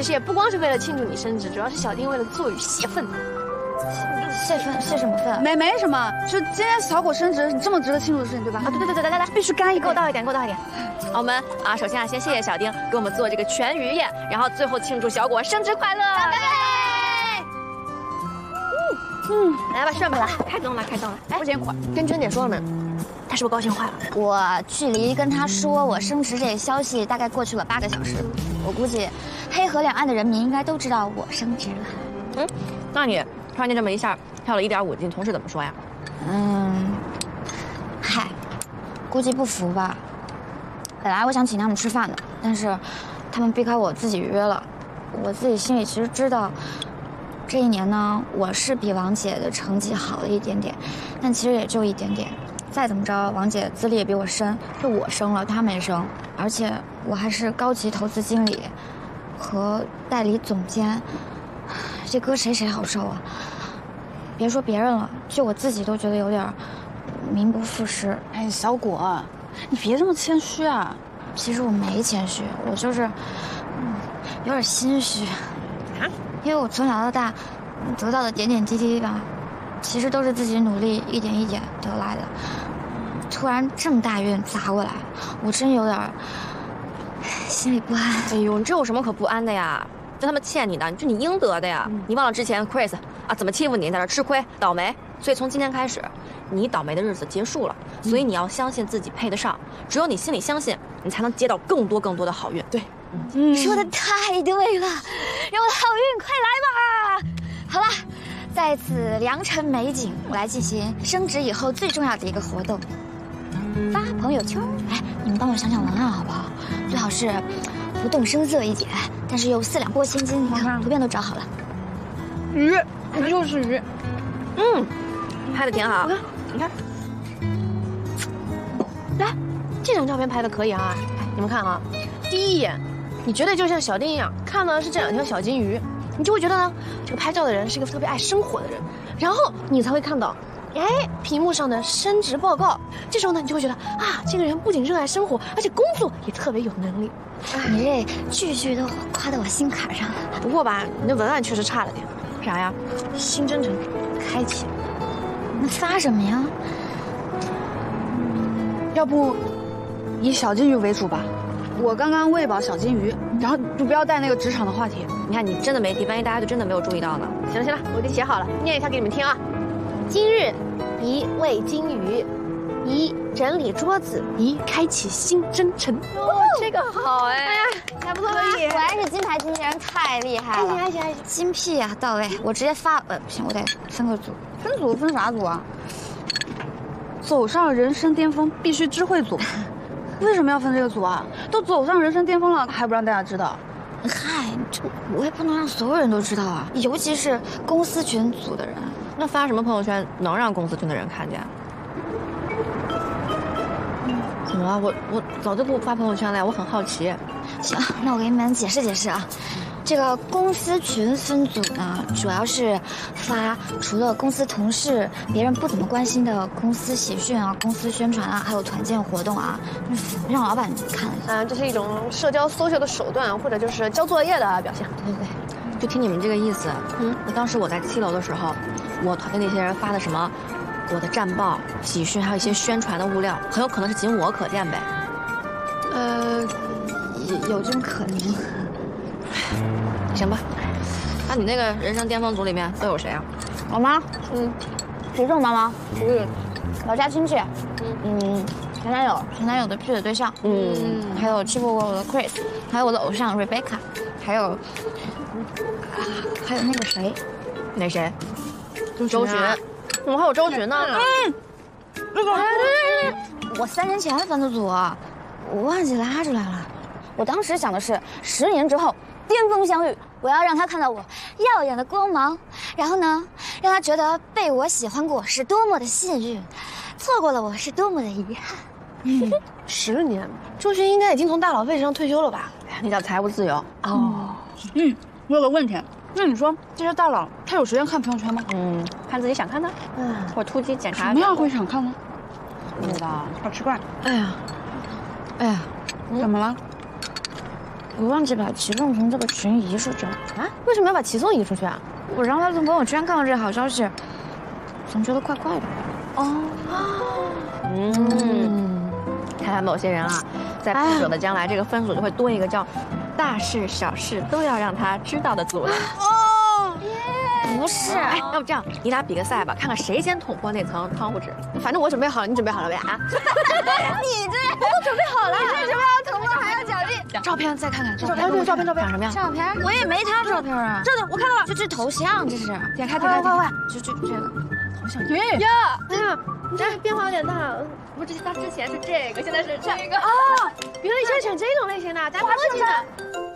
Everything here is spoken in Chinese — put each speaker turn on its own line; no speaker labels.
其实也不光是为了庆祝你生日，主要是小丁为了做雨泄愤。
泄愤？泄什么愤？
没什么，就今天小果升职，你这么值得庆祝的事情，对吧？
啊，对，来，
必须干一个，
给我倒一点，给我倒一点。好，我们啊，首先啊，先谢谢小丁给我们做这个全鱼宴，然后最后庆祝小果生日快乐。干杯！来吧，顺吧，开动了。哎，不行，跟娟姐说了没？她是不是高兴坏了？
我距离跟他说我升职这消息大概过去了8个小时，我估计黑河两岸的人民应该都知道我升职了。
那你突然间这么一下跳了1.5斤，同事怎么说呀？
嗨，估计不服吧。本来我想请他们吃饭的，但是他们避开我自己约了。我自己心里其实知道，这一年呢，我是比王姐的成绩好了一点点，但其实也就一点点。再怎么着，王姐资历也比我深，是我升了，她没升，而且我还是高级投资经理和代理总监，这搁谁好受啊？别说别人了，就我自己都觉得有点名不副实。
哎，小果，你别这么谦虚啊！
其实我没谦虚，我就是有点心虚
啊，
因为我从小到大得到的点点滴滴吧，其实都是自己努力一点一点得来的。突然这么大运砸过来，我真有点心里不安。
哎呦，你这有什么可不安的呀？这他们欠你的，这你应得的呀！你忘了之前 Chris 啊怎么欺负你，在这吃亏倒霉？所以从今天开始，你倒霉的日子结束了。所以你要相信自己配得上，只有你心里相信，你才能接到更多的好运。对，
说的太对了，让我的好运快来吧！好了，在此良辰美景，我来进行升职以后最重要的一个活动——发朋友圈。哎，你们帮我想想文案好不好？最好是不动声色一点，但是又4两拨千斤。你看，图片都找好了。
鱼，就是鱼。
拍的挺好。你看，来，这张照片拍的可以啊！哎，你们看啊，第一眼，你绝对就像小丁一样，看到的是这2条小金鱼，你就会觉得呢，这个拍照的人是一个特别爱生活的人，然后你才会看到，哎，屏幕上的升职报告，这时候呢，你就会觉得啊，这个人不仅热爱生活，而且工作也特别有能力。
你这句句都夸到我心坎上了。
不过吧，你的文案确实差了点。啥呀？新征程开启。
那发什么呀？
要不以小金鱼为主吧。我刚刚喂饱小金鱼，然后就不要带那个职场的话题。
你看，你真的没提，万一大家就真的没有注意到呢？行了，我已经写好了，念一下给你们听啊。今日宜喂金鱼，宜整理桌子，宜开启新征程。哦，这个好哎！哎呀，还不错吧？
果然是金牌经纪人，太厉害了！
还行，
精辟啊，到位！我直接发，不行，我得分个组。分组分啥组啊？
走上人生巅峰必须知会组。为什么要分这个组啊？都走上人生巅峰了，还不让大家知道？
嗨，这我也不能让所有人都知道啊，尤其是公司群组的人。
那发什么朋友圈能让公司群的人看见？怎么了？我早就不发朋友圈了呀，我很好奇。
行，那我给你们解释解释啊。这个公司群分组呢，主要是发除了公司同事、别人不怎么关心的公司喜讯啊、公司宣传啊，还有团建活动啊，让老板看。
这是一种社交 social 的手段，或者就是交作业的表现。对，就听你们这个意思。那当时我在7楼的时候，我团队那些人发的什么，我的战报、喜讯，还有一些宣传的物料，很有可能是仅我可见呗。
有这种可能。
行吧，那你那个人生巅峰组里面都有谁啊？
我妈，时政妈妈，老家亲戚，前男友的屁的对象，还有欺负过我的 Chris， 还有我的偶像 Rebecca， 还有那个谁，
哪谁？周巡，怎么还有周巡呢？
我3年前分的组，我忘记拉出来了。我当时想的是10年之后巅峰相遇，我要让他看到我耀眼的光芒，然后呢，让他觉得被我喜欢过是多么的幸运，错过了我是多么的遗憾。
10年，周巡应该已经从大佬位置上退休了吧？那叫财务自由。
哦，我有个问题，那你说这些大佬他有时间看朋友圈吗？
看自己想看的，或突击检查。
什么样会想看呢？不知道，好奇怪。
哎呀，
怎么了？
我忘记把齐纵从这个群移出去了。
啊？为什么要把齐纵移出去啊？
我让他从朋友圈看到这个好消息，总觉得怪怪的。
看来某些人啊，在不久的将来，这个分组就会多一个叫“大事小事都要让他知道”的组了。
不是，
哎，要不这样，你俩比个赛吧，看看谁先捅破那层窗户纸。反正我准备好了，你准备好了没啊？
你这
我都准备好了，
你这什么要捅破还要脚劲？
照片再看看，照片长什么样？
照片我也没他照片啊。
这的我看到了，
就这头像，这是。
点开，快！
就这个头像。
呀，哎呀，你这变化有点大。不是，他之前是这个，现在是这个啊！原来你是选这种类型的，咱不客气的。